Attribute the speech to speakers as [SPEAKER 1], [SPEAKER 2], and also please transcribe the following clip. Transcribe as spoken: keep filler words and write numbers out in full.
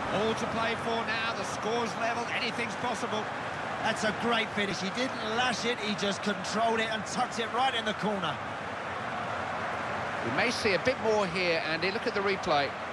[SPEAKER 1] All to play for now, the score's level, anything's possible.
[SPEAKER 2] That's a great finish. He didn't lash it, he just controlled it and tucked it right in the corner.
[SPEAKER 3] We may see a bit more here, Andy. Look at the replay.